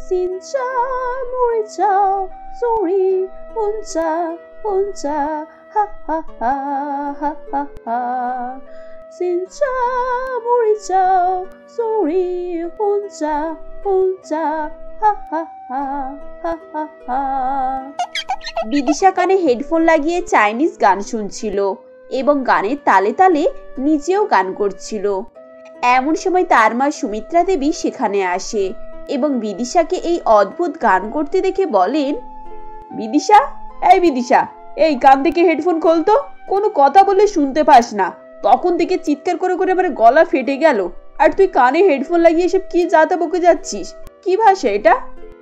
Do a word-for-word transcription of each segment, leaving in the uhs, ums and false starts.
진짜 모르죠 소리 혼자 혼자 하하하하하하 진짜 모르죠 소리 혼자 혼자 하하하하하하 বিদিশা কানে হেডফোন লাগিয়ে চাইনিজ গান শুনছিল এবং গানের তালে তালে নিজেও গান করছিল। এমন সময় তার মা সুমিত্রা দেবী সেখানে আসে এবং বিদিশাকে এই অদ্ভুত গান করতে দেখে বলেন, বিদিশা, এই বিদিশা, এই কান থেকে হেডফোন খোলতো, কোনো কথা বলে শুনতে পাস না, তখন থেকে চিৎকার করে করে আমার গলা ফেটে গেল, আর তুই কানে হেডফোন লাগিয়ে এসব কি যাতা বকে যাচ্ছিস, কি ভাষা এটা?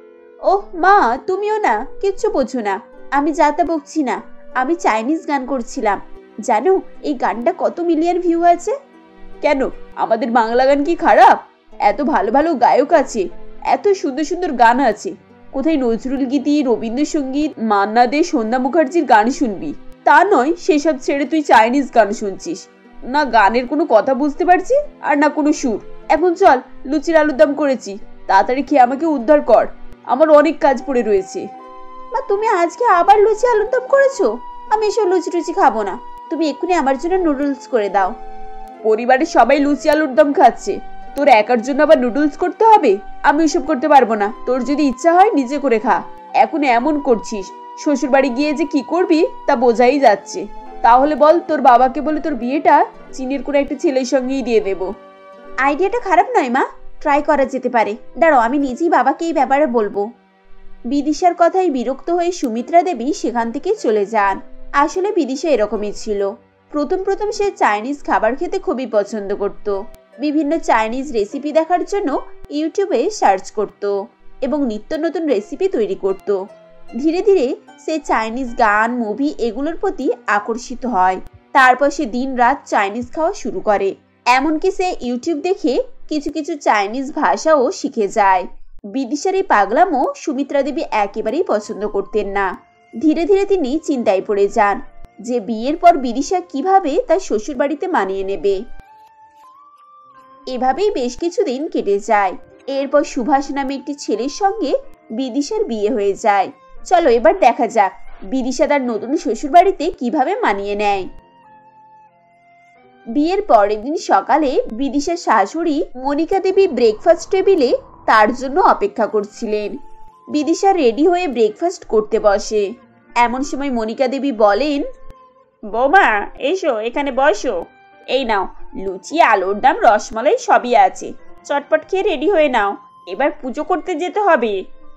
ওহ মা, তুমিও না, কিচ্ছু বোঝো না, আমি যাতা বকছি না, আমি চাইনিজ গান করছিলাম। জানো এই গানটা কত মিলিয়ন ভিউ আছে? কেন, আমাদের বাংলা গান কি খারাপ? এত ভালো ভালো গায়ক আছে, এত সুন্দর সুন্দর গান আছে, কোথায় নজরুল গীতি, রবীন্দ্রসঙ্গীত, মান্না দে, সন্ধ্যা মুখার্জির গান শুনবি, তা নয় সেসব ছেড়ে তুই চাইনিজ গান শুনছিস। না গানের কোনো কথা বুঝতে পারছি আর না কোনো সুর। এখন চল, লুচির আলুর দম করেছি, তাড়াতাড়ি খেয়ে আমাকে উদ্ধার কর, আমার অনেক কাজ পড়ে রয়েছে। মা তুমি আজকে আবার লুচি আলুর দম করেছো? আমি এসব লুচি টুচি খাবো না, তুমি এক্ষুনি আমার জন্য নুডলস করে দাও। পরিবারের সবাই লুচি আলুর দম খাচ্ছে, তোর একার জন্য আবার নুডলস করতে হবে? আমি ওসব করতে পারবো না, তোর যদি ইচ্ছা হয় নিজে করে খা। এখন এমন করছিস, শ্বশুর বাড়ি গিয়ে যে কি করবি তা বোঝাই যাচ্ছে। তাহলে বল তোর বাবাকে বলে তোর বিয়েটা চীনের কোনো একটা ছেলের সঙ্গেই দিয়ে দেব। আইডিয়াটা খারাপ নয় মা, ট্রাই করা যেতে পারে, দাঁড়াও আমি নিজেই বাবাকে এই ব্যাপারে বলবো। বিদিশার কথায় বিরক্ত হয়ে সুমিত্রা দেবী সেখান থেকে চলে যান। আসলে বিদিশা এরকমই ছিল, প্রথম প্রথম সে চাইনিজ খাবার খেতে খুবই পছন্দ করত, বিভিন্ন চাইনিজ রেসিপি দেখার জন্য ইউটিউবে সার্চ করত এবং নিত্য নতুন রেসিপি তৈরি করত। ধীরে ধীরে সে চাইনিজ গান, মুভি এগুলোর প্রতি আকর্ষিত হয়। তারপর সে দিন রাত চাইনিজ খাওয়া শুরু করে, এমনকি সে ইউটিউব দেখে কিছু কিছু চাইনিজ ভাষাও শিখে যায়। বিদিশার এই পাগলামো সুমিত্রা দেবী একেবারেই পছন্দ করতেন না। ধীরে ধীরে তিনি চিন্তায় পড়ে যান যে বিয়ের পর বিদিশা কিভাবে তার শ্বশুর বাড়িতে মানিয়ে নেবে। এভাবেই বেশ কিছুদিন কেটে যায়। এরপর সুভাষ নামে একটি ছেলের সঙ্গে বিদিশার বিয়ে হয়ে যায়। চলো এবার দেখা যাক বিদিশা তার নতুন শ্বশুর বাড়িতে কিভাবে মানিয়ে নেয়। বিয়ের পরের দিন সকালে বিদিশার শাশুড়ি মনিকা দেবী ব্রেকফাস্ট টেবিলে তার জন্য অপেক্ষা করছিলেন। বিদিশা রেডি হয়ে ব্রেকফাস্ট করতে বসে। এমন সময় মনিকা দেবী বলেন, বৌমা এসো এখানে বসো, এই নাও লুচি, আলুর দম, রসমালাই সবই আছে, চটপট খেয়ে রেডি হয়ে নাও, এবার পুজো করতে যেতে হবে।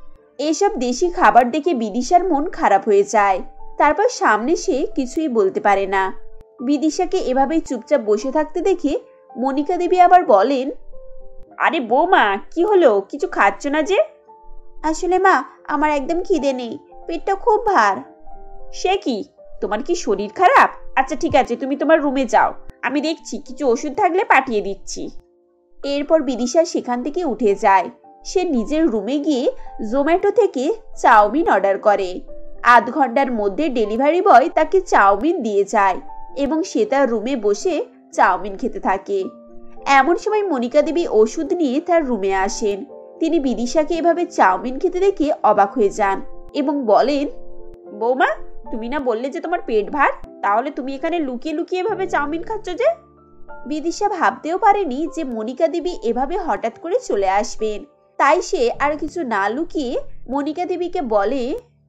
এসব দেশি খাবার দেখে বিদিশার মন খারাপ হয়ে যায়। তারপর সামনে সে কিছুই বলতে পারে না। বিদিশাকে এভাবেই চুপচাপ বসে থাকতে দেখে মনিকা দেবী আবার বলেন, আরে বৌমা কি হলো, কিছু খাচ্ছ না যে? আসলে মা আমার একদম খিদে নেই, পেটটা খুব ভার। সে কি, তোমার কি শরীর খারাপ? আচ্ছা ঠিক আছে, তুমি তোমার রুমে যাও, আমি দেখছি কিছু ওষুধ থাকলে পাঠিয়ে দিচ্ছি। এরপর বিদিশা সেখান থেকে উঠে যায়। সে নিজের রুমে গিয়ে জোম্যাটো থেকে চাউমিন অর্ডার করে। আধ ঘন্টার মধ্যে ডেলিভারি বয় তাকে চাউমিন দিয়ে যায় এবং সে তার রুমে বসে চাউমিন খেতে থাকে। এমন সময় মনিকা দেবী ওষুধ নিয়ে তার রুমে আসেন। তিনি বিদিশাকে এভাবে চাউমিন খেতে দেখে অবাক হয়ে যান এবং বলেন, বৌমা তুমি না বললে যে তোমার পেট ভার, তাহলে তুমি এখানে লুকিয়ে লুকিয়ে এভাবে চাউমিন খাচ্ছ যে? বিদিশা ভাবতেও পারেনি যে মনিকা দেবী এভাবে হঠাৎ করে চলে আসবেন। তাই সে আর কিছু না লুকিয়ে মনিকা দেবীকে বলে,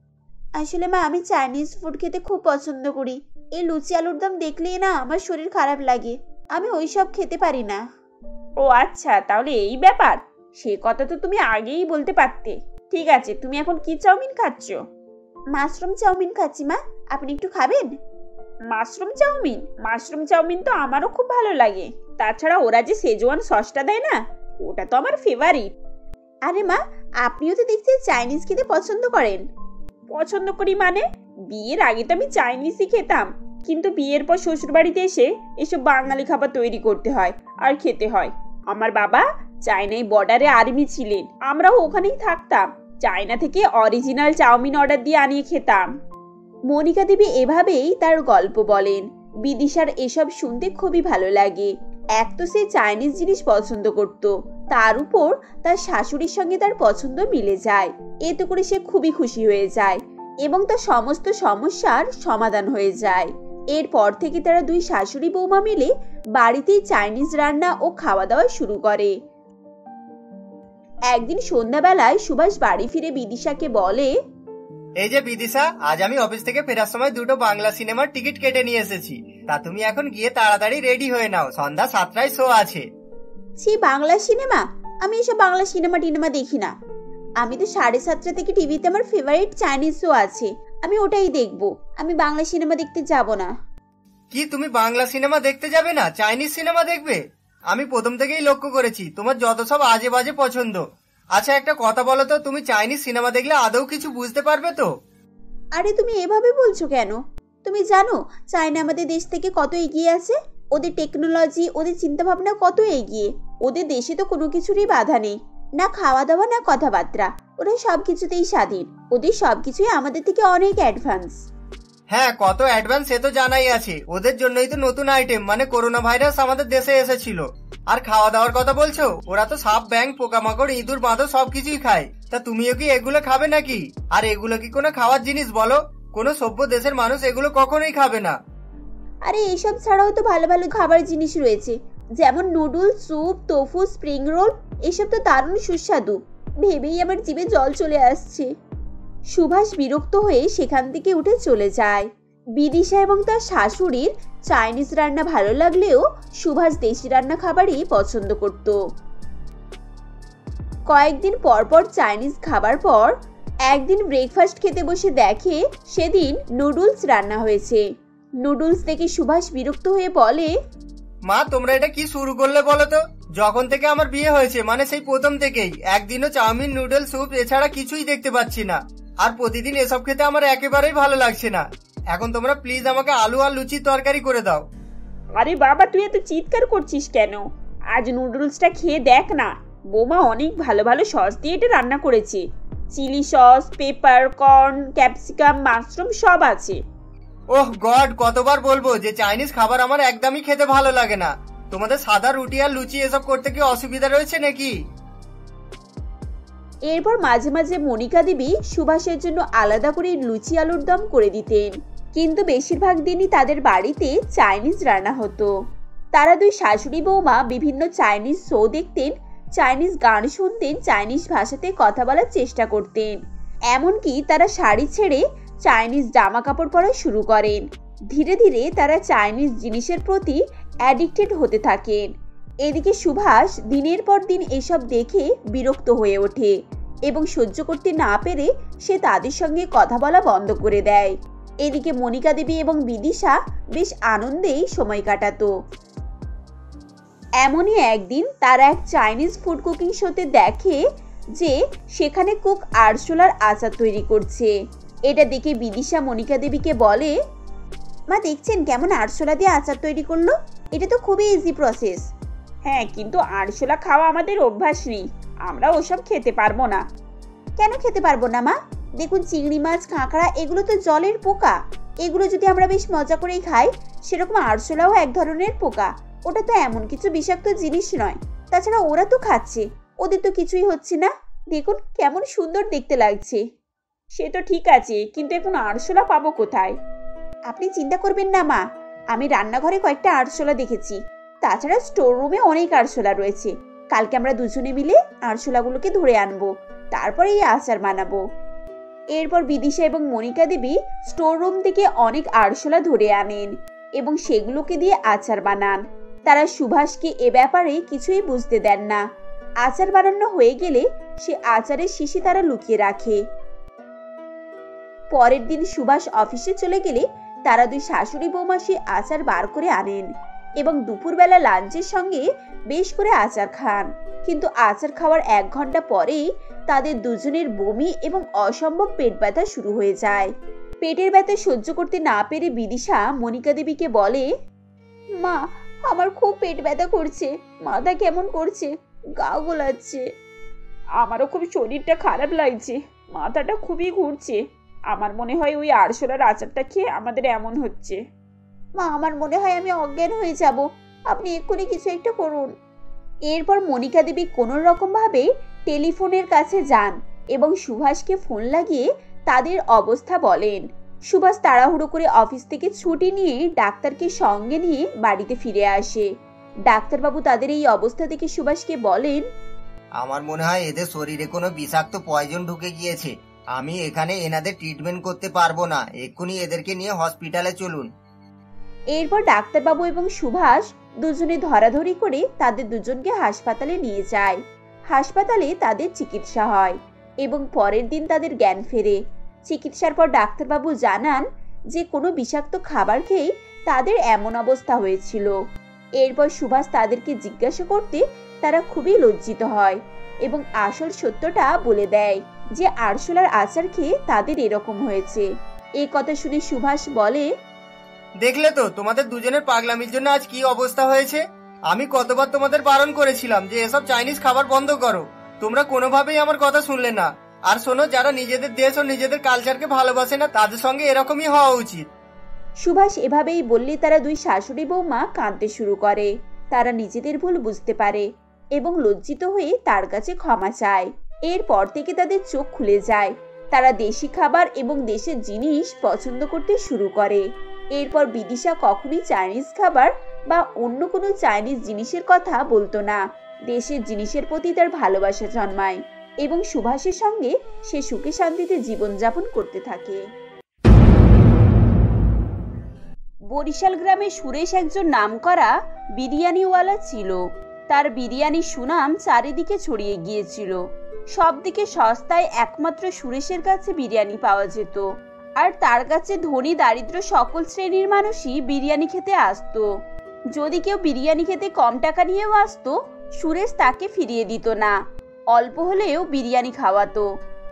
আসলে মা আমি চাইনিজ ফুড খেতে খুব পছন্দ করি, এই লুচি আলুর দম দেখলেই না আমার শরীর খারাপ লাগে, আমি ওইসব খেতে পারি না। ও আচ্ছা, তাহলে এই ব্যাপার, সে কথা তো তুমি আগেই বলতে পারতে। ঠিক আছে, তুমি এখন কি চাউমিন খাচ্ছ? মাশরুম চাউমিন খাচ্ছি মা, আপনি একটু খাবেন? Mushroom chowmein? মাশরুম চাউমিন তো আমারও খুব ভালো লাগে, তাছাড়া ওরা যে সেজওয়ান সসটা দেয় না, ওটা তো আমার ফেভারিট। আরে মা আপনিও তো দেখছি চাইনিজ খেতে পছন্দ করেন। পছন্দ করি মানে? বিয়ের আগে তো আমি চাইনিজই খেতাম, কিন্তু বিয়ের পর শ্বশুর বাড়িতে এসে এসব বাঙালি খাবার তৈরি করতে হয় আর খেতে হয়। আমার বাবা চায়নায় বর্ডারে আর্মি ছিলেন, আমরাও ওখানেই থাকতাম, চায়না থেকে অরিজিনাল চাউমিন অর্ডার দিয়ে আনিয়ে খেতাম। মনিকা দেবী এভাবেই তার গল্প বলেন। বিদিশার এসব শুনতে খুবই ভালো লাগে। এক তো সে চাইনিজ জিনিস পছন্দ করত, তার উপর তার শাশুড়ির সঙ্গে তার পছন্দ মিলে যায়। এতে করে সে খুবই খুশি হয়ে যায় এবং তার সমস্ত সমস্যার সমাধান হয়ে যায়। এরপর থেকে তারা দুই শাশুড়ি বৌমা মিলে বাড়িতেই চাইনিজ রান্না ও খাওয়া দাওয়া শুরু করে। একদিন সন্ধ্যাবেলায় সুভাষ বাড়ি ফিরে বিদিশাকে বলে, এই যে বিদিশা, আজ আমি অফিস থেকে ফেরার সময় দুটো বাংলা সিনেমার টিকিট কেটে নিয়ে এসেছি। তা তুমি এখন গিয়ে তাড়াতাড়ি রেডি হয়ে নাও, সন্ধ্যা সাতটায় শো আছে। ছি, বাংলা সিনেমা? আমি এসব বাংলা সিনেমা টিনেমা দেখি না। আমি তো সাড়ে সাতটা থেকে টিভিতে আমার ফেভারিট চাইনিজ শো আছে, আমি ওটাই দেখবো। আমি বাংলা সিনেমা দেখতে যাব না। কি, তুমি বাংলা সিনেমা দেখতে যাবে না, চাইনিজ সিনেমা দেখবে? আমি প্রথম থেকেই লক্ষ্য করেছি তোমার যত সব আজে বাজে পছন্দ। আচ্ছা, একটা কথা বলো তো, তুমি চাইনিজ সিনেমা দেখলে আদৌ কিছু বুঝতে পারবে তো? আরে তুমি এভাবে বলছো কেন? তুমি জানো চায়না আমাদের দেশ থেকে কত এগিয়ে আছে? ওদের টেকনোলজি, ওদের চিন্তা ভাবনা কত এগিয়ে। ওদের দেশে তো কোনো কিছুরই বাধা নেই, না খাওয়া দাওয়া না কথাবার্তা। ওরা সবকিছুতেই স্বাধীন। ওদের সবকিছুই আমাদের থেকে অনেক অ্যাডভান্স। হ্যাঁ, কত অ্যাডভান্স সে তো জানাই আছে। ওদের জন্যই তো নতুন আইটেম মানে করোনা ভাইরাস আমাদের দেশে এসেছিল। আর খাওয়া দাওয়ার কথা বলছো, ওরা তো সাপ, ব্যাঙ, পোকামাকড়, ইঁদুর, বাঁদর সবকিছুই খায়। তা তুমিও কি এগুলো খাবে নাকি? আর এগুলো কি কোনো খাওয়ার জিনিস বলো? কোনো সভ্য দেশের মানুষ এগুলো কখনোই খাবে না। আরে এসব ছাড়াও তো ভালো ভালো খাবার জিনিস রয়েছে, যেমন noodles, soup, tofu, spring roll. এসব তো দারুণ সুস্বাদু, ভেবেই আমার জিভে জল চলে আসছে। সুভাষ বিরক্ত হয়ে সেখান থেকে উঠে চলে যায়। বিদিশা এবং তার শাশুড়ির চাইনিজ রান্না ভালো লাগলেও সুভাষ দেশি রান্না খাবারই পছন্দ করত। কয়েকদিন পর পর চাইনিজ খাবার পর একদিন ব্রেকফাস্ট খেতে বসে দেখে সেদিন নুডলস রান্না হয়েছে। নুডলস দেখে সুভাষ বিরক্ত হয়ে বলে, মা, তোমরা এটা কি শুরু করলে বলো তো? যখন থেকে আমার বিয়ে হয়েছে মানে সেই প্রথম থেকেই একদিনও চাউমিন, নুডলস, স্যুপ এছাড়া কিছুই দেখতে পাচ্ছি না। আর প্রতিদিন এসব খেতে আমার একেবারেই ভালো লাগছে না। এখন তোমরা প্লিজ আমাকে আলু আর লুচির তরকারি করে দাও। আরে বাবা, তুই এত চিৎকার করছিস কেন? আজ নুডলসটা খেয়ে দেখ না, বৌমা অনেক ভালো ভালো সস দিয়ে এটা রান্না করেছে। Chilli sauce, pepper, corn, capsicum, mushroom সব আছে। ওহ গড, কতবার বলবো যে চাইনিজ খাবার আমার একদমই খেতে ভালো লাগে না। তোমাদের সাদা রুটি আর লুচি এসব করতে কি অসুবিধা রয়েছে নাকি? এরপর মাঝে মাঝে মনিকা দেবী সুভাষের জন্য আলাদা করে লুচি আলুর দম করে দিতেন, কিন্তু বেশিরভাগ দিনই তাদের বাড়িতে চাইনিজ রান্না হতো। তারা দুই শাশুড়ি বৌমা বিভিন্ন চাইনিজ শো দেখতেন, চাইনিজ গান শুনতেন, চাইনিজ ভাষাতে কথা বলার চেষ্টা করতেন। এমনকি তারা শাড়ি ছেড়ে চাইনিজ জামা কাপড় পরা শুরু করেন। ধীরে ধীরে তারা চাইনিজ জিনিসের প্রতি অ্যাডিক্টেড হতে থাকেন। এদিকে সুভাষ দিনের পর দিন এসব দেখে বিরক্ত হয়ে ওঠে এবং সহ্য করতে না পেরে সে তাদের সঙ্গে কথা বলা বন্ধ করে দেয়। এদিকে মনিকা দেবী এবং বিদিশা বেশ আনন্দেই সময় কাটাতো। এমনই একদিন তারা এক চাইনিজ ফুড কুকিং শোতে দেখে যে সেখানে কুক আরশোলার আচার তৈরি করছে। এটা দেখে বিদিশা মনিকা দেবীকে বলে, মা দেখছেন কেমন আরশোলা দিয়ে আচার তৈরি করলো? এটা তো খুবই ইজি প্রসেস। হ্যাঁ, কিন্তু আরশোলা খাওয়া আমাদের অভ্যাস নেই, আমরা ওসব খেতে পারবো না। কেন খেতে পারবো না মা? দেখুন, চিংড়ি মাছ, কাঁকড়া এগুলো তো জলের পোকা। এগুলো যদি আমরা বেশ মজা করেই খাই, সেরকম আরশোলাও এক ধরনের পোকা। ওটা তো এমন কিছু বিষাক্ত জিনিস নয়। তাছাড়া ওরা তো খাচ্ছে, ওদের তো কিছুই হচ্ছে না। দেখুন কেমন সুন্দর দেখতে লাগছে। সে তো ঠিক আছে, কিন্তু এখন আরশোলা পাবো কোথায়? আপনি চিন্তা করবেন না মা, আমি রান্নাঘরে কয়েকটা আরশোলা দেখেছি। তাছাড়া স্টোর রুমে অনেক আরশোলা রয়েছে। কালকে আমরা দুজনে মিলে আরশোলাগুলোকে ধরে আনবো, তারপরে এই আচার বানাবো। এরপর বিদিশা এবং মনিকা দেবী স্টোর রুম থেকে অনেক আরশোলা ধরে আনেন এবং সেগুলোকে দিয়ে আচার বানান। তারা সুভাষকে এ ব্যাপারে কিছুই বুঝতে দেন না। আচার বানানো হয়ে গেলে সে আচারের শিশি তারা লুকিয়ে রাখে। পরের দিন সুভাষ অফিসে চলে গেলে তারা দুই শাশুড়ি বৌমা সে আচার বার করে আনেন এবং দুপুরবেলা লাঞ্চের সঙ্গে বেশ করে আচার খান। কিন্তু আচার খাওয়ার এক ঘন্টা পরেই তাদের দুজনের বমি এবং অসম্ভব পেট ব্যথা শুরু হয়ে যায়। পেটের ব্যথা সহ্য করতে না পেরে বিদিশা মনিকা দেবীকে বলে, মা আমার খুব পেট ব্যথা করছে, মাথা কেমন করছে, গা গোলাচ্ছে। আমারও খুব শরীরটা খারাপ লাগছে, মাথাটা খুবই ঘুরছে। আমার মনে হয় ওই আরশোলার আচারটা খেয়ে আমাদের এমন হচ্ছে। মা আমার মনে হয় আমি অজ্ঞান হয়ে যাব, আপনি এক্ষুনি কিছু একটা করুন। এরপর মনিকা দেবী কোনো রকম ভাবে টেলিফোনের কাছে যান এবং সুভাষকে ফোন লাগিয়ে তাদের অবস্থা বলেন। সুভাষ তাড়াহুড়ো করে অফিস থেকে ছুটি নিয়ে ডাক্তারকে সঙ্গে নিয়ে বাড়িতে ফিরে আসে। ডাক্তারবাবু তাদের এই অবস্থা দেখে সুভাষকে বলেন, আমার মনে হয় এদের শরীরে কোনো বিষাক্ত পয়জন ঢুকে গিয়েছে। আমি এখানে এনাদের ট্রিটমেন্ট করতে পারবো না, এক্ষুনি এদেরকে নিয়ে হসপিটালে চলুন। এরপর ডাক্তারবাবু এবং সুভাষ দুজনে ধরাধরি করে তাদের দুজনকে হাসপাতালে নিয়ে যায়। হাসপাতালে তাদের চিকিৎসা হয় এবং পরের দিন তাদের জ্ঞান ফেরে। চিকিৎসার পর ডাক্তারবাবু জানান যে কোনো বিষাক্ত খাবার খেয়ে তাদের এমন অবস্থা হয়েছিল। এরপর সুভাষ তাদেরকে জিজ্ঞাসা করতে তারা খুবই লজ্জিত হয় এবং আসল সত্যটা বলে দেয় যে আরশোলার আচার খেয়ে তাদের এরকম হয়েছে। এই কথা শুনে সুভাষ বলে, দেখলে তো তোমাদের দুজনের পাগলামির জন্য আজ কি অবস্থা হয়েছে। আমি কতবার তোমাদের বারণ করেছিলাম যে এসব চাইনিজ খাবার বন্ধ করো, তোমরা কোনোভাবেই আমার কথা শুনলে না। আর শোনো, যারা নিজেদের দেশ ও নিজেদের কালচারকে ভালোবাসে না তাদের সঙ্গে এরকমই হওয়া উচিত। সুভাষ এভাবেই বললে তারা দুই শাশুড়ি বৌমা কাঁদতে শুরু করে। তারা নিজেদের ভুল বুঝতে পারে এবং লজ্জিত হয়ে তার কাছে ক্ষমা চায়। এরপর থেকে তাদের চোখ খুলে যায়। তারা দেশি খাবার এবং দেশের জিনিস পছন্দ করতে শুরু করে। এরপর বিদিশা কখনোই চাইনিজ খাবার বা অন্য কোনো চাইনিজ জিনিসের কথা বলতো না। দেশের জিনিসের প্রতি তার ভালোবাসা জন্মায় এবং সুভাষের সঙ্গে সে সুখে শান্তিতে জীবনযাপন করতে থাকে। বরিশাল গ্রামে সুরেশ একজন নামকরা বিরিয়ানিওয়ালা ছিল। তার বিরিয়ানির সুনাম চারিদিকে ছড়িয়ে গিয়েছিল। সবদিকে সস্তায় একমাত্র সুরেশের কাছে বিরিয়ানি পাওয়া যেত, আর তার কাছে ধনী দারিদ্র সকল শ্রেণীর মানুষই বিরিয়ানি খেতে আসতো। যদি কেউ বিরিয়ানি খেতে কম টাকা নিয়েও আসতো, সুরেশ তাকে ফিরিয়ে দিত না, অল্প হলেও বিরিয়ানি খাওয়াতো।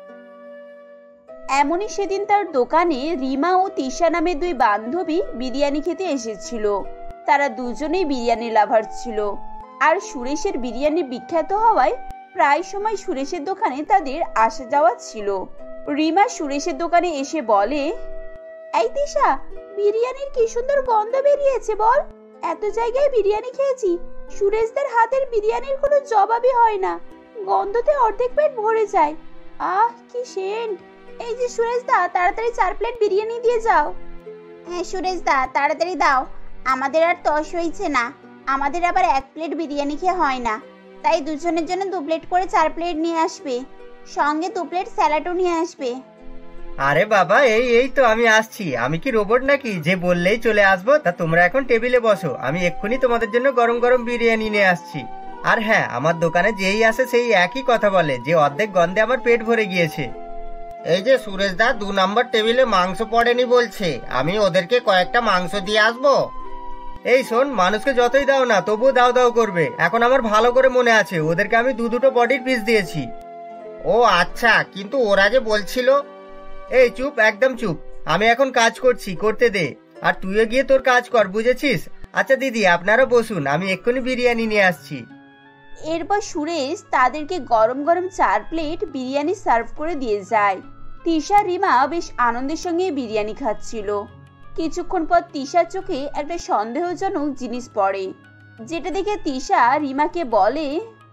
এমনই সেদিন তার দোকানে রিমা ও তিশা নামে দুই বান্ধবী বিরিয়ানি খেতে এসেছিল। তারা দুজনেই বিরিয়ানি লাভার ছিল, আর সুরেশের বিরিয়ানি বিখ্যাত হওয়ায় প্রায় সময় সুরেশের দোকানে তাদের আসা যাওয়া ছিল। রিমা সুরেশের দোকানে এসে বলে, এই তিশা, বিরিয়ানির কি সুন্দর গন্ধ বেরিয়েছে বল। এত জায়গায় বিরিয়ানি খেয়েছি, সুরেশদের হাতের বিরিয়ানির কোনো জবাবই হয় না। গন্ধতে অর্ধেক পেট ভরে যায়। আহ, কি সেন্ট। এই যে সুরেশ দা, তাড়াতাড়ি চার প্লেট বিরিয়ানি দিয়ে যাও। হ্যাঁ সুরেশ দা, তাড়াতাড়ি দাও, আমাদের আর তস হইছে না। আমাদের আবার এক প্লেট বিরিয়ানি খেয়ে হয় না, তাই দুজনের জন্য দু প্লেট করে চার প্লেট নিয়ে আসবে, সঙ্গে দু প্লেট স্যালাডও নিয়ে আসবে। আরে বাবা, এই এই তো আমি আসছি। আমি কি রোবট নাকি যে বললেই চলে আসবো? তা তোমরা এখন টেবিলে বসো, আমি এক্ষুনি তোমাদের জন্য গরম গরম বিরিয়ানি নিয়ে আসছি। আর হ্যাঁ, আমার দোকানে যেই আসে সেই একই কথা বলে যে অর্ধেক গন্ধে আমার পেট ভরে গিয়েছে। এই যে সুরেশ দা, দু নম্বর টেবিলে মাংস পড়েনি বলছে, আমি ওদেরকে কয়েকটা মাংস দিয়ে আসবো। এই শোন, মানুষকে যতই দাও না তবুও দাও দাও করবে। এখন আমার ভালো করে মনে আছে ওদেরকে আমি দু দুটো বডির পিস দিয়েছি। ও আচ্ছা, কিন্তু ওরা যে বলছিল। এই চুপ, একদম চুপ। আমি এখন কাজ করছি, করতে দে। আর তুইও গিয়ে তোর কাজ কর, বুঝেছিস? আচ্ছা দিদি, আপনারা বসুন, আমি এক্ষুনি বিরিয়ানি নিয়ে আসছি। এরপর সুরেশ তাদেরকে গরম গরম চার প্লেট বিরিয়ানি সার্ভ করে দিয়ে যায়। তিশা রিমা বেশ আনন্দের সঙ্গে বিরিয়ানি খাচ্ছিল। কিছুক্ষণ পর তিশার চোখে একটা সন্দেহজনক জিনিস পড়ে, যেটা দেখে তিশা রিমাকে বলে,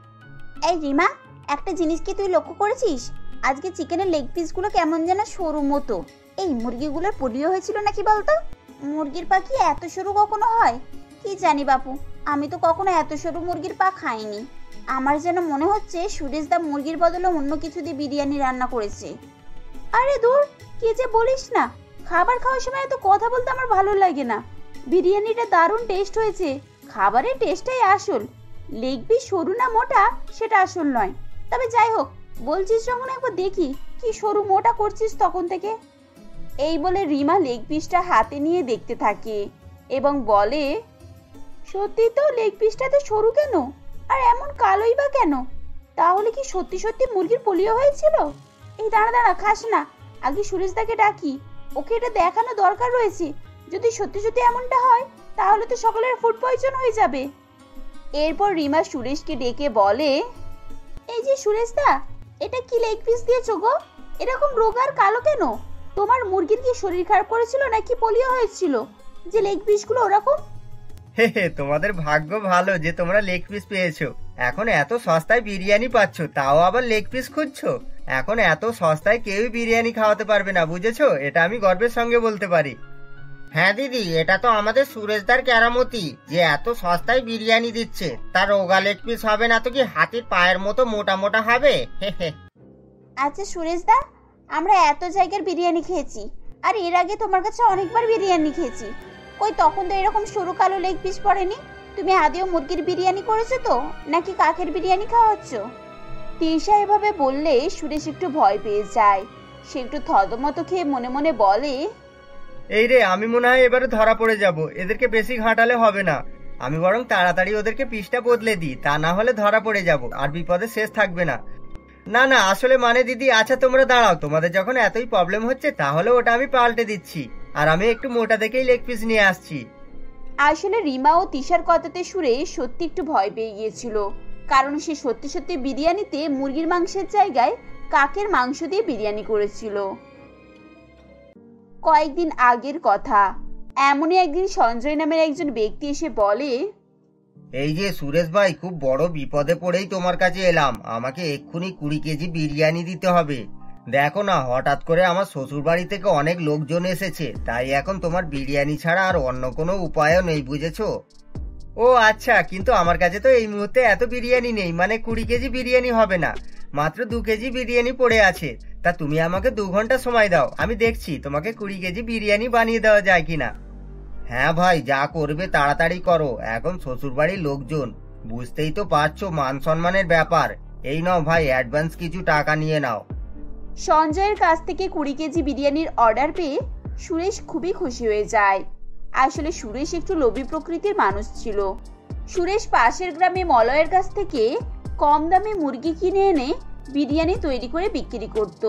এই রিমা, একটা জিনিস কি তুই লক্ষ্য করেছিস? আজকে চিকেনের লেগ পিসগুলো কেমন যেন সরু মতো। এই মুরগিগুলোর পোলিও হয়েছিল নাকি বলতো? মুরগির পা কি এত সরু কখনো হয়? কি জানি বাপু, আমি তো কখনো এত সরু মুরগির পা খাইনি। আমার যেন মনে হচ্ছে সুরেশ দা মুরগির বদলে অন্য কিছু দিয়ে বিরিয়ানি রান্না করেছে। আরে দূর, কি যে বলিস না। খাবার খাওয়ার সময় এত কথা বলতে আমার ভালো লাগে না। বিরিয়ানিটা দারুণ টেস্ট হয়েছে, খাবারের টেস্টটাই আসল। লেগ পিস সরু না মোটা সেটা আসল নয়। তবে যাই হোক, বলছিস যখন একবার দেখি কি সরু মোটা করছিস তখন থেকে। এই বলে রিমা লেগ পিসটা হাতে নিয়ে দেখতে থাকে এবং বলে, সত্যি তো লেগ পিসটা তো সরু কেন, আর এমন কালোই বা কেন? তাহলে কি সত্যি সত্যি মুরগির পোলিও হয়েছিল? এই দাঁড়া দাঁড়া, খাস না, আগে সুরেশদাকে ডাকি, ওকে এটা দেখানো দরকার রয়েছে। যদি সত্যি সত্যি এমনটা হয় তাহলে তো সকলের ফুড পয়জন হয়ে যাবে। এরপর রিমা সুরেশকে ডেকে বলে, এই যে সুরেশদা, এটা কি লেগ পিস দিয়েছো গো? এরকম রোগার কালো কেন? তোমার মুরগির কি শরীর খারাপ করেছিল নাকি পোলিও হয়েছিল যে লেগ পিসগুলো ওরকম? হে হে, তোমাদের ভাগ্য ভালো যে তোমরা লেগ পিস পেয়েছো। এখন এত সস্তায় বিরিয়ানি পাচ্ছ, তাও আবার লেগ পিস খুঁজছো। এখন এত সস্তায় কেউই বিরিয়ানি খাওয়াতে পারবে না, বুঝেছো? এটা আমি গর্বের সঙ্গে বলতে পারি। হ্যাঁ দিদি, এটা তো আমাদের সুরেশদার কেরামতি যে এত সস্তায় বিরিয়ানি দিচ্ছে। তার রোগা লেগ পিস হবে না তো কি হাতির পায়ের মতো মোটা মোটা হবে? হে হে। আচ্ছা সুরেশদা, আমরা এত জায়গার বিরিয়ানি খেয়েছি, আর এর আগে তোমার কাছে অনেকবার বিরিয়ানি খেয়েছি, কই তখন তো এরকম সরু কালো লেগ পিস পড়েনি। তুমি আদেও মুরগির বিরিয়ানি করেছো তো, নাকি কাকের বিরিয়ানি খাওয়াচ্ছ? তৃষা এভাবে বললে সুরেশ একটু ভয় পেয়ে যায়। সে একটু থতমত খেয়ে মনে মনে বলে, এই রে, আমি মনে হয় এবারে ধরা পড়ে যাব। এদেরকে বেশি ঘাঁটালে হবে না। আমি বরং তাড়াতাড়ি ওদেরকে পিসটা বদলে দিই, তা না হলে ধরা পড়ে যাব আর বিপদে শেষ থাকবে না। না না, আসলে মানে দিদি, আচ্ছা তোমরা দাঁড়াও, তোমাদের যখন এতই প্রবলেম হচ্ছে তাহলে ওটা আমি পাল্টে দিচ্ছি, আর আমি একটু মোটা দেখেই লেগ পিস নিয়ে আসছি। আসলে রিমা ও তিশার কথাতে সুরে সত্যি একটু ভয় পেয়ে গিয়েছিল, কারণ সে সত্যি সত্যি বিরিয়ানিতে মুরগির মাংসের জায়গায় কাকের মাংস দিয়ে বিরিয়ানি করেছিল। কয়েকদিন আগের কথা, এমনই একদিন সঞ্জয় নামের একজন ব্যক্তি এসে বলে, এই যে সুরেশ ভাই, খুব বড় বিপদে পড়েই তোমার কাছে এলাম। আমাকে এক্ষুনি কুড়ি কেজি বিরিয়ানি দিতে হবে। দেখো না, হঠাৎ করে আমার শ্বশুর বাড়ি থেকে অনেক লোকজন এসেছে, তাই এখন তোমার বিরিয়ানি ছাড়া আর অন্য কোনো উপায়ও নেই, বুঝেছো? ও আচ্ছা, কিন্তু আমার কাছে তো এই মুহূর্তে এত বিরিয়ানি নেই, মানে কুড়ি কেজি বিরিয়ানি হবে না, মাত্র দু কেজি বিরিয়ানি পড়ে আছে। তা তুমি আমাকে দু ঘন্টা সময় দাও, আমি দেখছি তোমাকে কুড়ি কেজি বিরিয়ানি বানিয়ে দেওয়া যায় কিনা। হ্যাঁ ভাই, যা করবে তাড়াতাড়ি করো, এখন শ্বশুর বাড়ির লোকজন, বুঝতেই তো পারছো মান সম্মানের ব্যাপার। এই নাও ভাই, অ্যাডভান্স কিছু টাকা নিয়ে নাও। সঞ্জয়ের কাছ থেকে কুড়ি কেজি বিরিয়ানির অর্ডার পেয়ে সুরেশ খুবই খুশি হয়ে যায়। আসলে সুরেশ একটু লোভী প্রকৃতির মানুষ ছিল। সুরেশ পাশের গ্রামে মলয়ের কাছ থেকে কম দামে মুরগি কিনে এনে বিরিয়ানি তৈরি করে বিক্রি করত।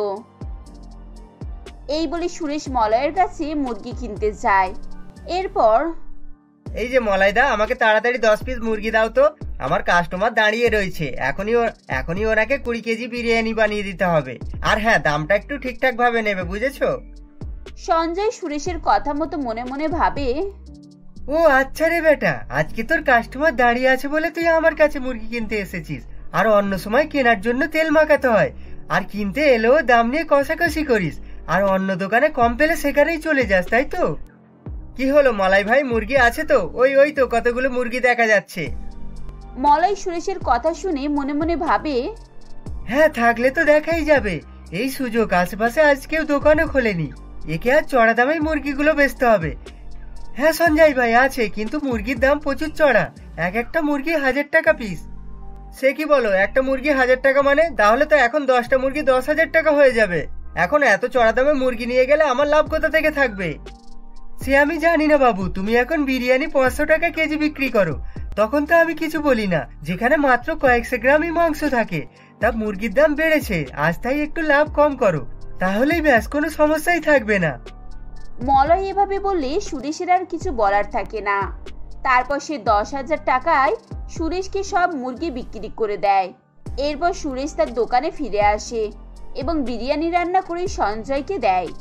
এই বলে সুরেশ মলয়ের কাছে মুরগি কিনতে যায়। এরপর, এই যে মলাইদা, আমাকে তাড়াতাড়ি দশ পিস মুরগি দাও তো, আমার কাস্টমার দাঁড়িয়ে রয়েছে। এখনই এখনই ওনাকে কুড়ি কেজি বিরিয়ানি বানিয়ে দিতে হবে। আর হ্যাঁ, দামটা একটু ঠিকঠাক ভাবে নেবে, বুঝেছো? সঞ্জয় সুরেশের কথা মতো মনে মনে ভাবে, ও আচ্ছা রে বেটা, আজকে তোর কাস্টমার দাঁড়িয়ে আছে বলে তুই আমার কাছে মুরগি কিনতে এসেছিস। আর অন্য সময় কেনার জন্য তেল মাখাতে হয়, আর কিনতে এলেও দাম নিয়ে কষাকষি করিস, আর অন্য দোকানে কম পেলে সেখানেই চলে যাস, তাই তো? কি হলো মলাই ভাই, মুরগি আছে তো? ওই ওই তো কতগুলো মুরগি দেখা যাচ্ছে। মলয় সুরেশের কথা শুনে মনে মনে ভাবে, হ্যাঁ, থাকলে তো দেখাই যাবে। এই সুযোগ, আশেপাশে আজ কেউ দোকানও খোলেনি, একে আর চড়া দামে মুরগিগুলো বেচতে হবে। হ্যাঁ সঞ্জয় ভাই, আছে, কিন্তু মুরগির দাম প্রচুর চড়া, এক একটা মুরগি হাজার টাকা পিস। সে কি বলো, একটা মুরগি হাজার টাকা মানে? তাহলে তো এখন দশটা মুরগি দশ হাজার টাকা হয়ে যাবে। এখন এত চড়া দামে মুরগি নিয়ে গেলে আমার লাভ কোথা থেকে থাকবে? সে আমি জানি না বাবু, তুমি এখন বিরিয়ানি পাঁচশো টাকা কেজি বিক্রি করো, তখন তো আমি কিছু বলি না। যেখানে মাত্র কয়েকশো গ্রামই মাংস থাকে, তা মুরগির দাম বেড়েছে, আজ তাই একটু লাভ কম করো, তাহলেই ব্যাস, কোনো সমস্যাই থাকবে না। মলয় এভাবে বললে সুরেশের আর কিছু বলার থাকে না। তারপর সে দশ হাজার টাকায় সুরেশকে সব মুরগি বিক্রি করে দেয়। এরপর সুরেশ তার দোকানে ফিরে আসে এবং বিরিয়ানি রান্না করে সঞ্জয়কে দেয়।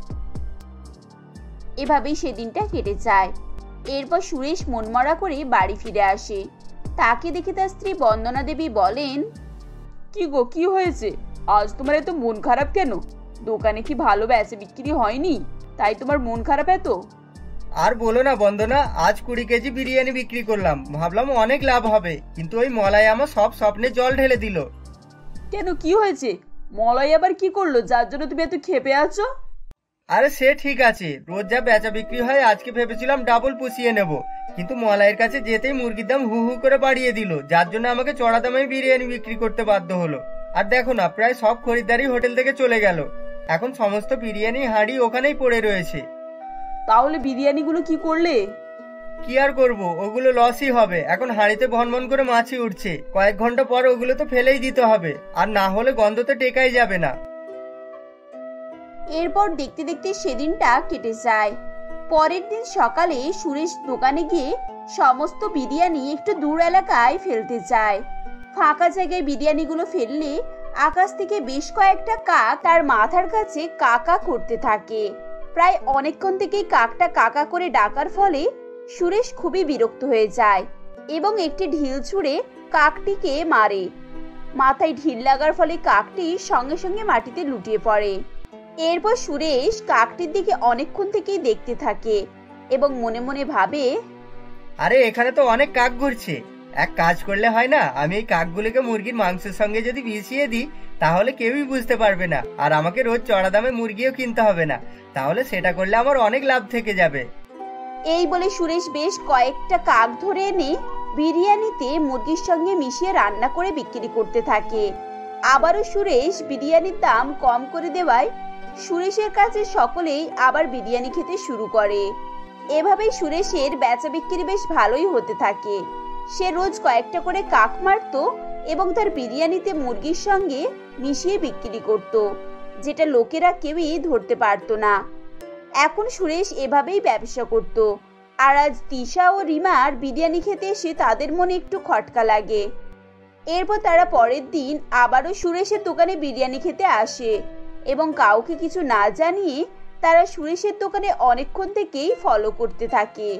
এভাবেই সেদিনটা কেটে যায়। এরপর সুরেশ মনমরা করে বাড়ি ফিরে আসে। তাকে দেখে তার স্ত্রী বন্দনা দেবী বলেন, কি গো, কি হয়েছে? আজ তোমার এত মন খারাপ কেন? দোকানে কি ভালো বেচা বিক্রি হয়নি, তাই তোমার মন খারাপ এত? আর বলো না বন্দনা, আজ কুড়ি কেজি বিরিয়ানি বিক্রি করলাম, ভাবলাম অনেক লাভ হবে, কিন্তু ওই মলাই আমার সব স্বপ্নে জল ঢেলে দিল। কেন, কি হয়েছে? মলয় আবার কি করলো যার জন্য তুমি এত ক্ষেপে আছো? আরে সে ঠিক আছে, রোজ যা বেচা বিক্রি হয়, আজকে ভেবেছিলাম ডাবল পুষিয়ে নেব, কিন্তু মলাইয়ের কাছে যেতেই মুরগির দাম হু হু করে বাড়িয়ে দিল, যার জন্য আমাকে চড়া দামে বিরিয়ানি বিক্রি করতে বাধ্য হলো। আর দেখো না, প্রায় সব খরিদ্দারি হোটেল থেকে চলে গেল, এখন সমস্ত বিরিয়ানি হাঁড়ি ওখানেই পড়ে রয়েছে। তাহলে বিরিয়ানিগুলো কি করলে? কি আর করব, ওগুলো লসই হবে। এখন হাঁড়িতে ভনভন করে মাছি উঠছে, কয়েক ঘন্টা পর ওগুলো তো ফেলেই দিতে হবে, আর না হলে গন্ধ তো টেকাই যাবে না। এরপর দেখতে দেখতে সেদিনটা কেটে যায়। পরের দিন সকালে সুরেশ দোকানে গিয়ে সমস্ত বিরিয়ানি একটু দূর এলাকায় ফেলতে যায়। ফাঁকা জায়গায় বিরিয়ানিগুলো ফেললে আকাশ থেকে বেশ কয়েকটা কাক তার মাথার কাছে কাকা করতে থাকে। প্রায় অনেকক্ষণ থেকেই কাকটা কাকা করে ডাকার ফলে সুরেশ খুবই বিরক্ত হয়ে যায় এবং একটি ঢিল ছুঁড়ে কাকটিকে মারে। মাথায় ঢিল লাগার ফলে কাকটি সঙ্গে সঙ্গে মাটিতে লুটিয়ে পড়ে। এরপর সুরেশ কাকটির দিকে অনেকক্ষণ থেকেই দেখতে থাকে এবং মনে মনে ভাবে, আরে এখানে তো অনেক কাক ঘুরছে, এক কাজ করলে হয় না, আমি এই কাকগুলোকে মুরগির মাংসের সঙ্গে যদি মিশিয়ে দিই তাহলে কেউই বুঝতে পারবে না, আর আমাকে রোজ চড়া দামে মুরগিও কিনতে হবে না, তাহলে সেটা করলে আমার অনেক লাভ থেকে যাবে। এই বলে সুরেশ বেশ কয়েকটা কাক ধরে এনে বিরিয়ানিতে মুরগির সঙ্গে মিশিয়ে রান্না করে বিক্রি করতে থাকে। আবারও সুরেশ বিরিয়ানির দাম কম করে দেওয়ায় সুরেশের কাছে সকলেই আবার বিরিয়ানি খেতে শুরু করে। এভাবেই সুরেশের বেচা বিক্রি বেশ ভালোই হতে থাকে। সে রোজ কয়েকটা করে কাক মারত এবং তার বিরিয়ানিতে মুরগির সঙ্গে মিশিয়ে বিক্রি করত, যেটা লোকেরা কেউই ধরতে পারতো না। এখন সুরেশ এভাবেই ব্যবসা করত। আর আজ তিশা ও রিমার বিরিয়ানি খেতে এসে তাদের মনে একটু খটকা লাগে। এরপর তারা পরের দিন আবারও সুরেশের দোকানে বিরিয়ানি খেতে আসে এবং কাউকে কিছু না জানিয়ে তারা সুরেশের দোকানে অনেকক্ষণ থেকেই ফলো করতে থাকে।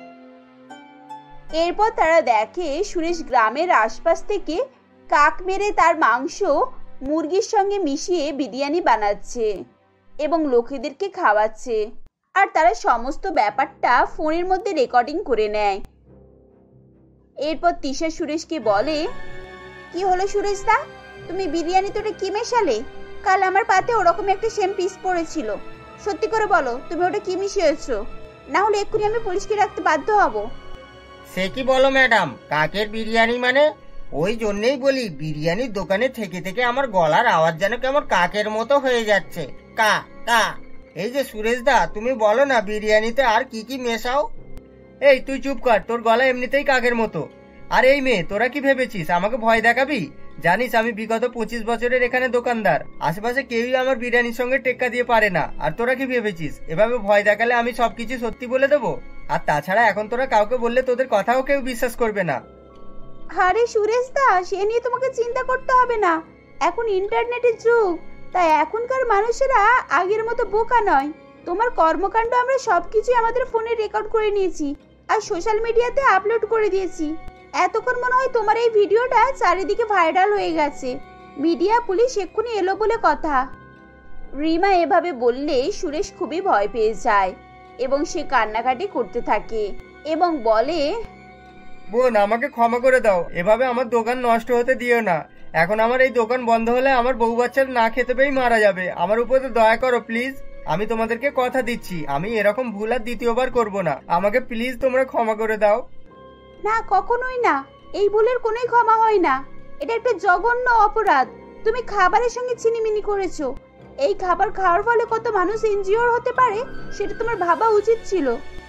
এরপর তারা দেখে সুরেশ গ্রামের আশপাশ থেকে কাক মেরে তার মাংস মুরগির সঙ্গে মিশিয়ে বিরিয়ানি বানাচ্ছে এবং লোকেদেরকে খাওয়াচ্ছে, আর তারা সমস্ত ব্যাপারটা ফোনের মধ্যে রেকর্ডিং করে নেয়। এরপর তিশা সুরেশকে বলে, কি হলো সুরেশ দা, তুমি বিরিয়ানি তোটা কি মেশালে? কাল আমার পাতে ওরকম একটা সেম পিস পড়েছিল, সত্যি করে বলো তুমি ওটা কি মিশিয়েছো, না হলে এক্ষুনি আমি পুলিশকে রাখতে বাধ্য হব। সে কি বলো ম্যাডাম, কাকের বিরিয়ানি মানে? ওই জন্যই বলি বিরিয়ানির দোকানে থেকে থেকে আমার গলার আওয়াজ যেন কেমন কাকের মতো হয়ে যাচ্ছে, কা কা। এই যে সুরেশ দা, তুমি বলো না বিরিয়ানিতে আর কি কি মেশাও? এই তুই চুপ কর, তোর গলা এমনিতেই কাকের মতো। আর এই মেয়ে, তোরা কি ভেবেছিস আমাকে ভয় দেখাবি? জানিস আমি বিগত পঁচিশ বছরের এখানে দোকানদার, আশেপাশে কেউই আমার বিরিয়ানির সঙ্গে টেক্কা দিয়ে পারে না। আর তোরা কি ভেবেছিস এভাবে ভয় দেখালে আমি সবকিছু সত্যি বলে দেবো? আর তাছাড়া এখন তোরা কাউকে বললে তোদের কথাও কেউ বিশ্বাস করবে না। আরে সুরেশ দা, সে নিয়ে তোমাকে চিন্তা করতে হবে না, এখন ইন্টারনেটের যুগ, তাই এখনকার মানুষেরা আগের মতো বোকা নয়। তোমার কর্মকাণ্ড আমরা সবকিছু আমাদের ফোনে রেকর্ড করে নিয়েছি আর সোশ্যাল মিডিয়াতে আপলোড করে দিয়েছি। এতক্ষণ মনে হয় তোমার এই ভিডিওটা চারিদিকে ভাইরাল হয়ে গেছে, মিডিয়া পুলিশ এক্ষুনি এলো বলে কথা। রিমা এভাবে বললে সুরেশ খুবই ভয় পেয়ে যায় এবং সে কান্নাকাটি করতে থাকে এবং বলে, বোন আমাকে ক্ষমা করে দাও, এভাবে আমার দোকান নষ্ট হতে দিও না। এখন আমার এই দোকান বন্ধ হলে আমার বউ বাচ্চার না খেতে পেয়েই মারা যাবে, আমার উপরে দয়া করো প্লিজ। আমি তোমাদেরকে কথা দিচ্ছি আমি এরকম ভুল আর দ্বিতীয়বার করব না, আমাকে প্লিজ তোমরা ক্ষমা করে দাও। না, কখনোই না, এই ভুলের কোনোই ক্ষমা হয় না, এটা একটা জঘন্য অপরাধ। তুমি খাবারের সঙ্গে ছিনিমিনি করেছো, এই খাবার খাওয়ার ফলে কত মানুষ ইনজিওর হতে পারে সেটা তোমার ভাবা উচিত ছিল।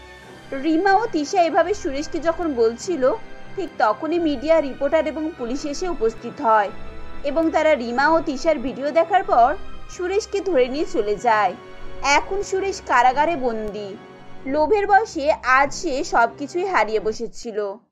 রিমা ও তিশা এভাবে সুরেশকে যখন বলছিল, ঠিক তখনই মিডিয়া রিপোর্টার এবং পুলিশ এসে উপস্থিত হয় এবং তারা রিমা ও তিশার ভিডিও দেখার পর সুরেশকে ধরে নিয়ে চলে যায়। এখন সুরেশ কারাগারে বন্দী। লোভের বশে আজ সে সবকিছুই হারিয়ে বসেছিল।